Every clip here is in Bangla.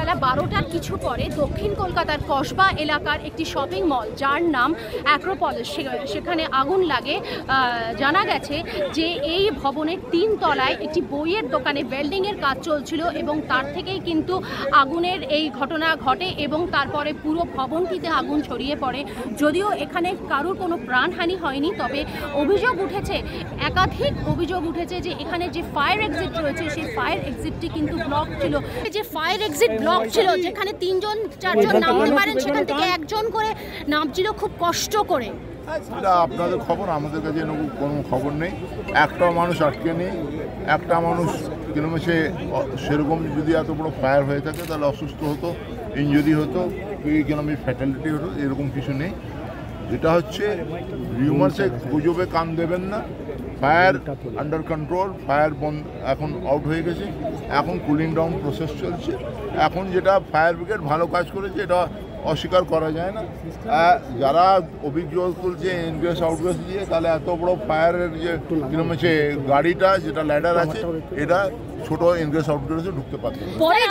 বেলা 12টার কিছু পরে দক্ষিণ কলকাতার কসবা এলাকার একটি শপিং মল যার নাম অ্যাক্রোপলিস, সেখানে আগুন লাগে। জানা গেছে যে এই ভবনের 3 তলায় একটি বইয়ের দোকানে ওয়েল্ডিংয়ের কাজ চলছিল এবং তার থেকেই কিন্তু আগুনের এই ঘটনা ঘটে এবং তারপরে পুরো ভবনটিতে আগুন ছড়িয়ে পড়ে। যদিও এখানে কারোর কোনো প্রাণহানি হয়নি, তবে অভিযোগ উঠেছে, একাধিক অভিযোগ উঠেছে যে এখানে যে ফায়ার এক্সিট রয়েছে সেই ফায়ার এক্সিটটি কিন্তু ব্লক ছিল। যে ফায়ার এক্সিট ব্লক ছিল, যেখানে 3-4 জন নামতে পারেন, সেখান থেকে একজন করে নামছিল খুব কষ্ট করে। এটা আপনাদের খবর, আমাদের কাছে কোনো খবর নেই। একটা মানুষ আটকে নেই, একটা মানুষ কিরকম সেরকম যদি এত বড় ফায়ার হয়ে থাকে তাহলে অসুস্থ হতো, ইনজুরি হতো, কিরকম ফ্যাটালিটি হতো, এরকম কিছু নেই। যেটা হচ্ছে রিউমার্সে গুজবে কান দেবেন না। ফায়ার আন্ডার কন্ট্রোল, ফায়ার বন্ধ, এখন আউট হয়ে গেছে, এখন কুলিং ডাউন প্রসেস চলছে। এখন যেটা ফায়ার ব্রিগেড ভালো কাজ করেছে এটা অস্বীকার করা যায় না। যারা অভিযোগ তুলছে ইনগ্রেস আউটগ্রেস দিয়ে, তাহলে এত বড় ফায়ারের যে কিরকম গাড়িটা যেটা ল্যাডার আছে এটা ছোট ইনগ্রেস আউটগ্রেসে ঢুকতে পারত। পরে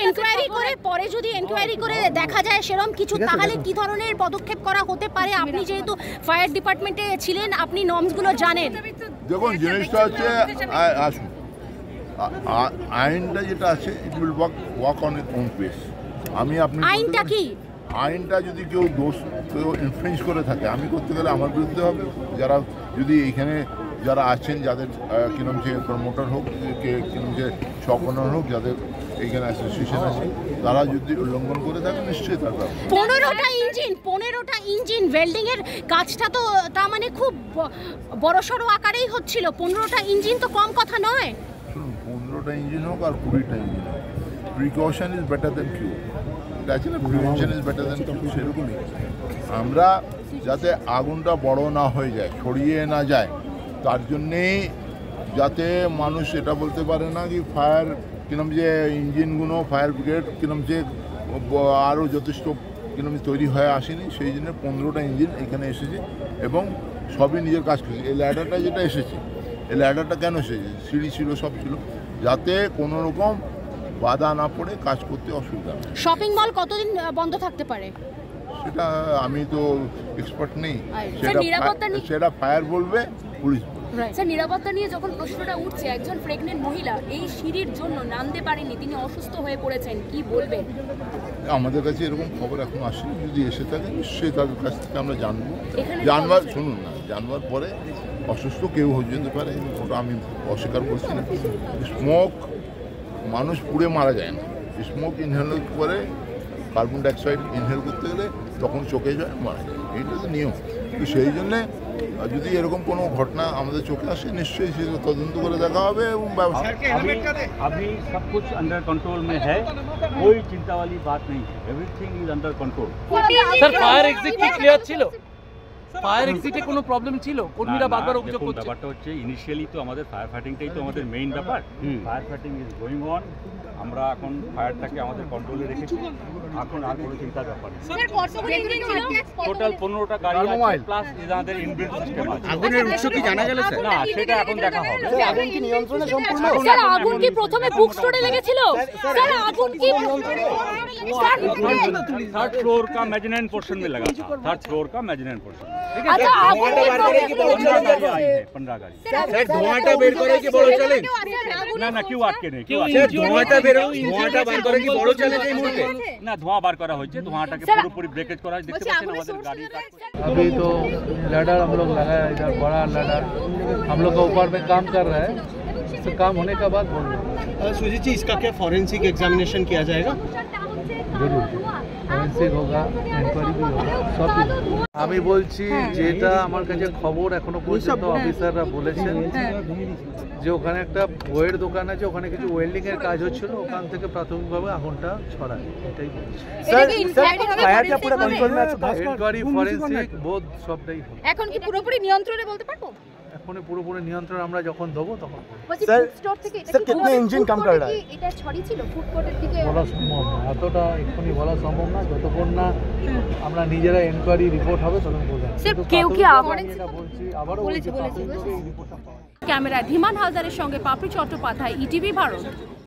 যদি এনকোয়ারি করে দেখা যায় সেরকম কিছু, তাহলে কি ধরনের পদক্ষেপ করা হতে পারে? আপনি যেহেতু ফায়ার ডিপার্টমেন্টে ছিলেন, আপনি নর্মসগুলো জানেন। দেখুন, জিনিসটা হচ্ছে আসুন, আইনটা যেটা আছে it will work on its own pace. আইনটা কি? আইনটা যদি কেউ ইনফ্লুয়েন্স করে থাকে, আমি করতে গেলে আমার বিরুদ্ধে হবে। যারা যদি এখানে যারা আছেন, যাদের কিরম যে প্রমোটার হোক, কিরম যে শপ ওনার হোক, যাদের এইখানে অ্যাসোসিয়েশন আছে, তারা যদি উল্লঙ্ঘন করে থাকে নিশ্চয়ই তার 15টা ইঞ্জিন ওয়েল্ডিং এর কাজটা তো তার মানে খুব বড়সড় আকারেই হচ্ছিল। 15টা ইঞ্জিন তো কম কথা নয়। শুনুন, 15টা ইঞ্জিন হোক আর 20টা ইঞ্জিন হোক, precaution is better than cure. আছে না, prevention is better than cure. সেরকমই আমরা যাতে আগুনটা বড় না হয়ে যায়, ছড়িয়ে না যায়, তার জন্যেই যাতে মানুষ এটা বলতে পারে না কি ফায়ার কিরম যে ইঞ্জিনগুলো ফায়ার ব্রিগেড কিরম যে আরও যথেষ্ট কিরম তৈরি হয়ে আসেনি, সেই জন্য 15টা ইঞ্জিন এখানে এসেছে এবং সবই নিজের কাজ করেছে। এই ল্যাডারটা যেটা এসেছে, এই ল্যাডারটা কেন এসেছে? সিঁড়ি ছিল, সব ছিল, যাতে কোনো রকম বাধা না পড়ে কাজ করতে অসুবিধা হয়। শপিং মল কতদিন বন্ধ থাকতে পারে সেটা আমি তো এক্সপার্ট নেই, সেটা ফায়ার বলবে, পুলিশ বলবে। স্যার, নিরাপত্তা নিয়ে যখন প্রশ্নটা উঠছে, একজন প্রেগনেন্ট মহিলা এই সিঁড়ির জন্য নামতে পারেনি, তিনি অসুস্থ হয়ে পড়েছেন, কি বলবেন? আমাদের কাছে এরকম খবর এখন আসেনি, যদি এসে থাকে নিশ্চয়ই তাদের কাছ থেকে আমরা জানবো। শুনুন না, জানবার পরে অসুস্থ কেউ হয়ে যেতে পারে, ওটা আমি অস্বীকার করছি না। স্মোক মানুষ পুড়ে মারা যায় না, স্মোক ইনহেল করে কার্বন ডাইঅক্সাইড ইনহেল করতে গেলে তখন চোখে যায়, মারা যায়, এইটা তো নিয়ম। তো সেই জন্যে যদি এরকম কোনো ঘটনা আমাদের চোখে আসে, নিশ্চয়ই সে তদন্ত করে দেখা হবে এবং ব্যবস্থা। अभी सब कुछ अंडर कंट्रोल में है, कोई चिंता वाली बात नहीं है, everything is under control. Sir, fire exit কি ক্লিয়ার ছিল? ফায়ার এক্সিটে কোনো প্রবলেম ছিল? কর্মীরা বারবার অভিযোগ করছে। ব্যাপারটা হচ্ছে ইনিশিয়ালি তো আমাদের ফায়ার ফাইটিংটাই তো আমাদের মেইন ব্যাপার। Fire fighting is going on, আমরা এখন ফায়ারটাকে আমাদের কন্ট্রোলে রেখেছি, এখন আর কোনো চিন্তার ব্যাপার নেই। টোটাল 15টা গাড়ি আছে, প্লাস আমাদের ইনবিল্ট সিস্টেম আছে। আগুনের উৎস কি জানা গেল স্যার? না, সেটা এখন দেখা হবে। আগুন কি নিয়ন্ত্রণে সম্পূর্ণ? স্যার, আগুন কি প্রথমে বুক স্টোরে লেগেছিল? স্যার, আগুন কি थर्ड फ्लोर का मेजनाइन पोर्शन में लगा था, थर्ड फ्लोर का मेजनाइन पोर्शन। अच्छा, आগুন কি 15 गाड़ी आई है, 15 गाड़ी। স্যার, ধোঁয়াটা বের করে কি বড় চ্যালেঞ্জ? না না, क्यों আটকে নেই? স্যার, ধোঁয়াটা বার করে কি বড় চ্যালেঞ্জ এই মুহূর্তে? না, ধোঁয়া বার করা হয়েছে, ধোঁয়াটাকে পুরোপুরি ব্রেকেজ করা হয়েছে। দেখতে পাচ্ছেন আমাদের গাড়ি কাজ করছে। अभी तो लैडर हम लोग लगाया, इधर बड़ा लैडर हम लोग का ऊपर में काम कर रहा है, तो काम होने के बाद बोल रहे सुजीत जी, इसका क्या फॉरेंसिक एग्जामिनेशन किया जाएगा? जरूर ফরেন্সিক হোগা, এনকোয়ারি হোগা, সব। আমি বলছি যেটা আমার কাছে খবর এখনো পর্যন্ত অফিসাররা বলেছেন যে ওখানে একটা বইয়ের দোকান আছে, ওখানে কিছু ওয়েল্ডিং এর কাজ হচ্ছিল, ওখান থেকে প্রাথমিকভাবে আগুনটা ছড়ায়, এটাই বলছি। ফায়ারটা পুরো কন্ট্রোল মে আছে, এনকোয়ারি ফরেন্সিক বোধ সবটাই হবে। এখন কি পুরোপুরি নিয়ন্ত্রণে বলতে পারবো? এখন পুরোপুরি নিয়ন্ত্রণ আমরা যখন দেবো তখন। স্যার, कितने इंजन काम कर रहा है? এটা ছড়িয়েছিল ফুড কোর্টের দিকে? বলা সম্ভব না, এতটা এক্ষুনি বলা সম্ভব না, যতক্ষণ না আমরা নিজেরা এনকোয়ারি রিপোর্ট হবে তখন বলবো। কেউ কি বলছি, আবারও বলছি, রিপোর্টটা ক্যামেরায় ধীমান হালদারের সঙ্গে পাপড়ি চট্টোপাধ্যায়, ইটিভি ভারত।